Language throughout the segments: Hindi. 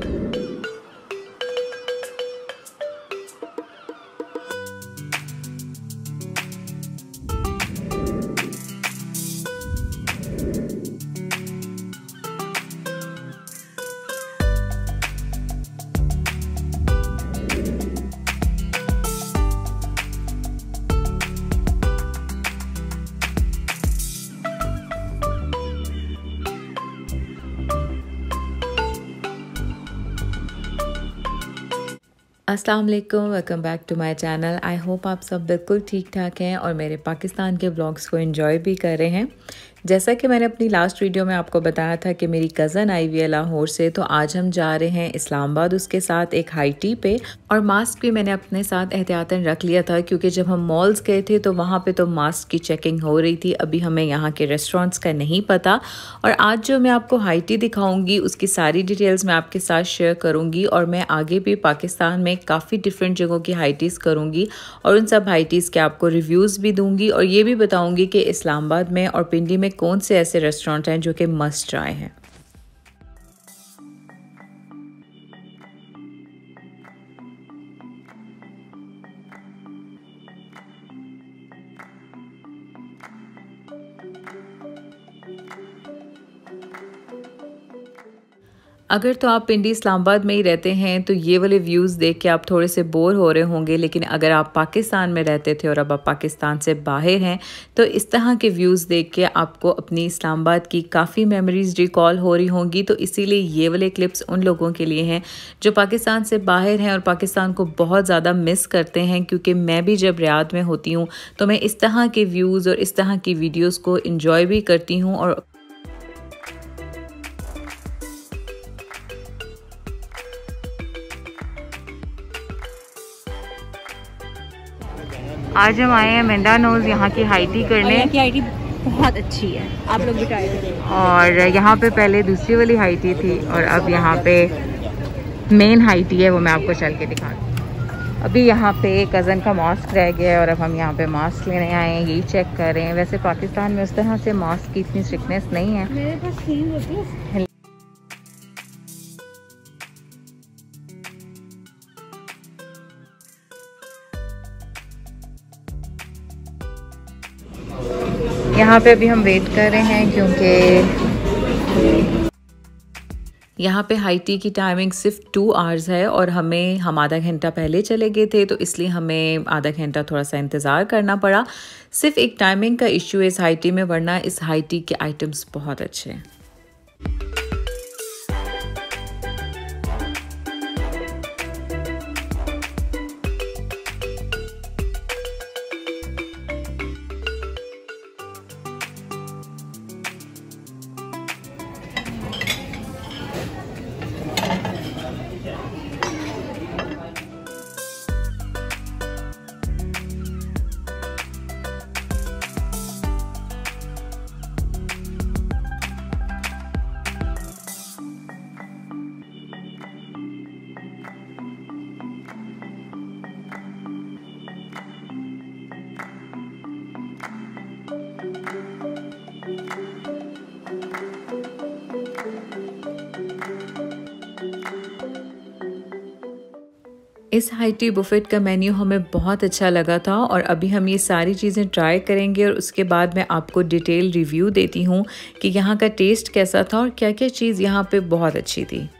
अस्सलाम वालेकुम, welcome back to my channel. I hope आप सब बिल्कुल ठीक ठाक हैं और मेरे पाकिस्तान के व्लॉग्स को एंजॉय भी कर रहे हैं। जैसा कि मैंने अपनी लास्ट वीडियो में आपको बताया था कि मेरी कज़न आई हुई है लाहौर से, तो आज हम जा रहे हैं इस्लामाबाद उसके साथ एक हाई टी पे। और मास्क भी मैंने अपने साथ एहतियातन रख लिया था क्योंकि जब हम मॉल्स गए थे तो वहाँ पे तो मास्क की चेकिंग हो रही थी। अभी हमें यहाँ के रेस्टोरेंट्स का नहीं पता। और आज जो मैं आपको हाई टी दिखाऊंगी उसकी सारी डिटेल्स मैं आपके साथ शेयर करूँगी और मैं आगे भी पाकिस्तान में काफ़ी डिफरेंट जगहों की हाई टीज़ करूँगी और उन सब हाई टीज़ के आपको रिव्यूज़ भी दूँगी और ये भी बताऊँगी कि इस्लामाबाद में और पिंडी में कौन से ऐसे रेस्टोरेंट हैं जो कि मस्ट ट्राई हैं। अगर तो आप पिंडी इस्लामाबाद में ही रहते हैं तो ये वाले व्यूज़ देख के आप थोड़े से बोर हो रहे होंगे, लेकिन अगर आप पाकिस्तान में रहते थे और अब आप पाकिस्तान से बाहर हैं तो इस तरह के व्यूज़ देख के आपको अपनी इस्लामाबाद की काफ़ी मेमोरीज़ रिकॉल हो रही होंगी। तो इसीलिए ये वाले क्लिप्स उन लोगों के लिए हैं जो पाकिस्तान से बाहर हैं और पाकिस्तान को बहुत ज़्यादा मिस करते हैं, क्योंकि मैं भी जब रियाद में होती हूँ तो मैं इस तरह के व्यूज़ और इस तरह की वीडियोज़ को इंजॉय भी करती हूँ। और आज हम आए हैं मेंडानोज यहाँ की हाई टी करने। यहाँ की हाई टी बहुत अच्छी है, आप लोग भी ट्राई करें। और यहाँ पे पहले दूसरी वाली हाई टी थी और अब यहाँ पे मेन हाई टी है, वो मैं आपको चल के दिखाती हूँ। अभी यहाँ पे कज़न का मास्क रह गया है और अब हम यहाँ पे मास्क लेने आए हैं, यही चेक कर रहे हैं। वैसे पाकिस्तान में उस तरह से मास्क की इतनी स्ट्रिक्टनेस नहीं है। मेरे पास तीन होती है। यहाँ पे अभी हम वेट कर रहे हैं क्योंकि यहाँ पे हाई टी की टाइमिंग सिर्फ 2 आवर्स है और हम आधा घंटा पहले चले गए थे, तो इसलिए हमें आधा घंटा थोड़ा सा इंतज़ार करना पड़ा। सिर्फ एक टाइमिंग का इशू है इस हाई टी में, वरना इस हाई टी के आइटम्स बहुत अच्छे हैं। इस हाई टी बुफेट का मेन्यू हमें बहुत अच्छा लगा था और अभी हम ये सारी चीज़ें ट्राई करेंगे और उसके बाद मैं आपको डिटेल रिव्यू देती हूँ कि यहाँ का टेस्ट कैसा था और क्या क्या चीज़ यहाँ पे बहुत अच्छी थी।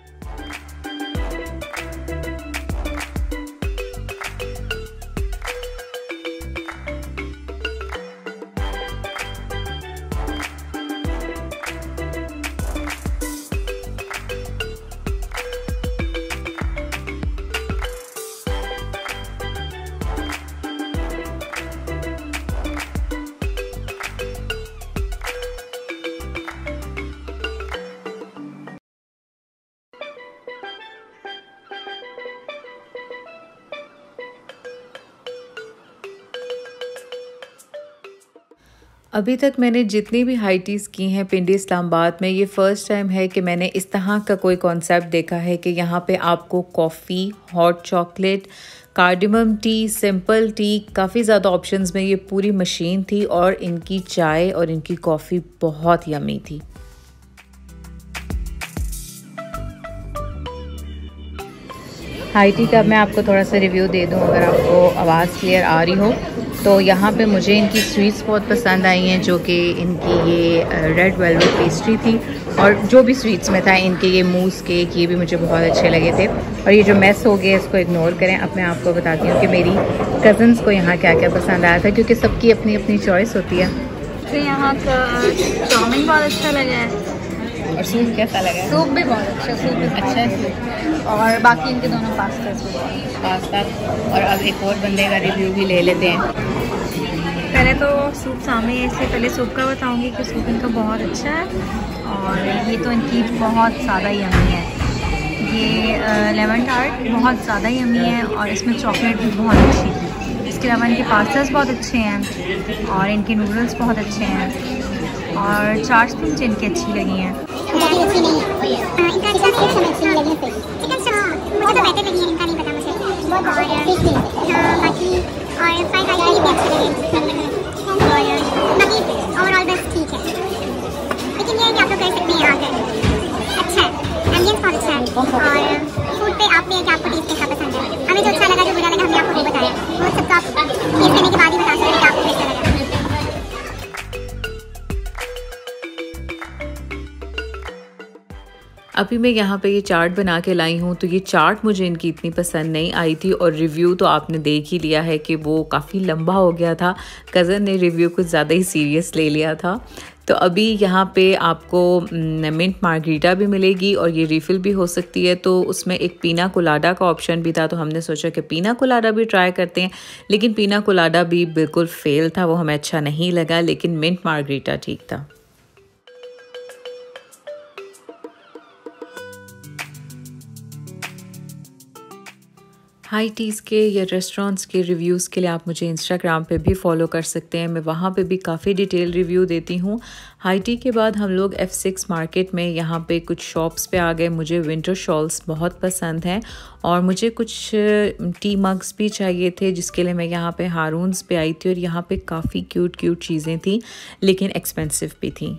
अभी तक मैंने जितनी भी हाई टीज़ की हैं पिंडी इस्लामाबाद में, ये फ़र्स्ट टाइम है कि मैंने इस तरह का कोई कॉन्सेप्ट देखा है कि यहाँ पे आपको coffee, hot chocolate, cardamom tea, simple tea, काफ़ी ज़्यादा ऑप्शंस में ये पूरी मशीन थी और इनकी चाय और इनकी कॉफ़ी बहुत यमी थी। हाई टी का मैं आपको थोड़ा सा रिव्यू दे दूं, अगर आपको आवाज़ क्लियर आ रही हो तो यहाँ पे मुझे इनकी स्वीट्स बहुत पसंद आई हैं, जो कि इनकी ये रेड वेलवेट पेस्ट्री थी, और जो भी स्वीट्स में था इनके ये मूस केक, ये भी मुझे बहुत अच्छे लगे थे। और ये जो मेस हो गया इसको इग्नोर करें। अब मैं आपको बताती हूँ कि मेरी कज़न्स को यहाँ क्या क्या पसंद आया था, क्योंकि सबकी अपनी अपनी चॉइस होती है। तो यहाँ का चाउमीन बहुत अच्छा लगा है, और सूप कैसा लगा? सूप भी बहुत अच्छा, सूप भी अच्छा है। और बाकी इनके दोनों पास्ता। और अब एक और बंदे का रिव्यू भी ले लेते हैं। पहले तो सूप सामने है, इससे पहले सूप का बताऊंगी कि सूप इनका बहुत अच्छा है। और ये तो इनकी बहुत ज़्यादा यम्मी है, ये लेमन टार्ट बहुत ज़्यादा यम्मी है, और इसमें चॉकलेट भी बहुत अच्छी थी। इसके अलावा इनके पास्तास बहुत अच्छे हैं, और इनके नूडल्स बहुत अच्छे हैं, और चाट्स भी मुझे इनकी अच्छी लगी हैं। ओवरऑल बस ठीक है, लेकिन ये है कि आप लोग कर सकते हैं आकर। अच्छा है, एम्बियंस बहुत अच्छा है, और फूड पे आप में कि आपको टेस्ट कैसा पसंद है। हमें जो अच्छा लगा जो बुरा लगा हमने आपको वो बताया, वो सब तो आप टेस्ट करने के बाद ही बता सकते हैं कि आपको कैसा लगा। अभी मैं यहाँ पे ये चार्ट बना के लाई हूँ, तो ये चार्ट मुझे इनकी इतनी पसंद नहीं आई थी, और रिव्यू तो आपने देख ही लिया है कि वो काफ़ी लंबा हो गया था। कज़न ने रिव्यू कुछ ज़्यादा ही सीरियस ले लिया था। तो अभी यहाँ पे आपको मिंट मार्गरीटा भी मिलेगी, और ये रिफ़िल भी हो सकती है। तो उसमें एक पीना कोलाडा का ऑप्शन भी था, तो हमने सोचा कि पीना कोलाडा भी ट्राई करते हैं, लेकिन पीना कोलाडा भी बिल्कुल फेल था, वो हमें अच्छा नहीं लगा, लेकिन मिंट मार्गरीटा ठीक था। हाई टीज़ के या रेस्टोरेंट्स के रिव्यूज़ के लिए आप मुझे इंस्टाग्राम पे भी फॉलो कर सकते हैं, मैं वहाँ पे भी काफ़ी डिटेल रिव्यू देती हूँ। हाई टी के बाद हम लोग F6 मार्केट में यहाँ पे कुछ शॉप्स पे आ गए। मुझे विंटर शॉल्स बहुत पसंद हैं, और मुझे कुछ टी मग्स भी चाहिए थे, जिसके लिए मैं यहाँ पे हारून्स पे आई थी, और यहाँ पे काफ़ी क्यूट चीज़ें थी, लेकिन एक्सपेंसिव भी थी।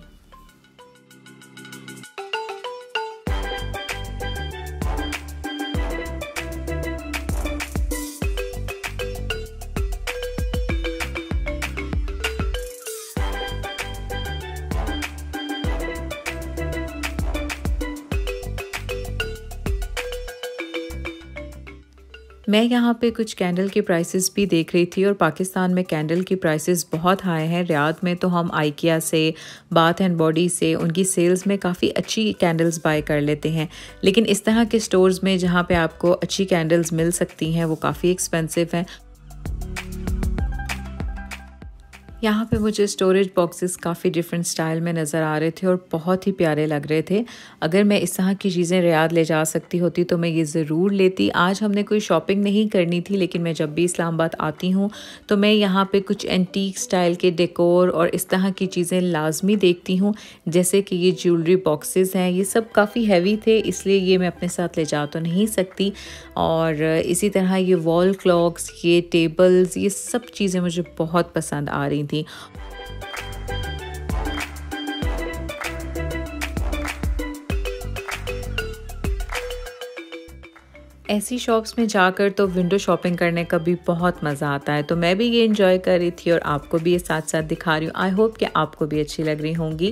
मैं यहाँ पे कुछ कैंडल के प्राइसेस भी देख रही थी, और पाकिस्तान में कैंडल की प्राइसेस बहुत हाई हैं। रियाद में तो हम आइकिया से, बाथ एंड बॉडी से उनकी सेल्स में काफ़ी अच्छी कैंडल्स बाय कर लेते हैं, लेकिन इस तरह के स्टोर्स में जहाँ पे आपको अच्छी कैंडल्स मिल सकती हैं वो काफ़ी एक्सपेंसिव हैं। यहाँ पे मुझे स्टोरेज बॉक्सेस काफ़ी डिफरेंट स्टाइल में नज़र आ रहे थे, और बहुत ही प्यारे लग रहे थे। अगर मैं इस तरह की चीज़ें रियाद ले जा सकती होती तो मैं ये ज़रूर लेती। आज हमने कोई शॉपिंग नहीं करनी थी, लेकिन मैं जब भी इस्लामाबाद आती हूँ तो मैं यहाँ पे कुछ एंटीक स्टाइल के डेकोर और इस तरह की चीज़ें लाजमी देखती हूँ। जैसे कि ये ज्वेलरी बॉक्सेस हैं, ये सब काफ़ी हैवी थे, इसलिए ये मैं अपने साथ ले जा तो नहीं सकती। और इसी तरह ये वॉल क्लॉक्स, ये टेबल्स, ये सब चीज़ें मुझे बहुत पसंद आ रही थी। ऐसी शॉप्स में जाकर तो विंडो शॉपिंग करने का भी बहुत मज़ा आता है, तो मैं भी ये एंजॉय कर रही थी और आपको भी ये साथ साथ दिखा रही हूँ। आई होप कि आपको भी अच्छी लग रही होंगी।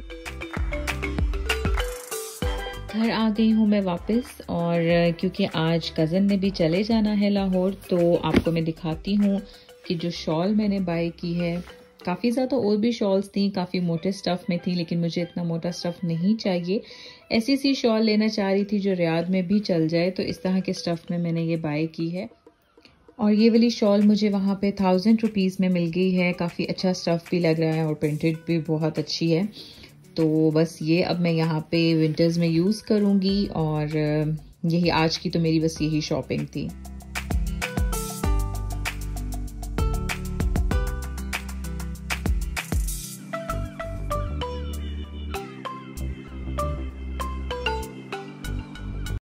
घर आ गई हूँ मैं वापस, और क्योंकि आज कज़न ने भी चले जाना है लाहौर, तो आपको मैं दिखाती हूँ कि जो शॉल मैंने बाय की है, काफ़ी ज़्यादा और भी शॉल्स थी, काफ़ी मोटे स्टफ़ में थी, लेकिन मुझे इतना मोटा स्टफ़ नहीं चाहिए। ऐसी सी शॉल लेना चाह रही थी जो रियाद में भी चल जाए, तो इस तरह के स्टफ़ में मैंने ये बाय की है। और ये वाली शॉल मुझे वहाँ पे 1000 रुपीज़ में मिल गई है। काफ़ी अच्छा स्टफ़ भी लग रहा है और प्रिंटेड भी बहुत अच्छी है। तो बस ये अब मैं यहाँ पे विंटर्स में यूज़ करूँगी, और यही आज की तो मेरी बस यही शॉपिंग थी।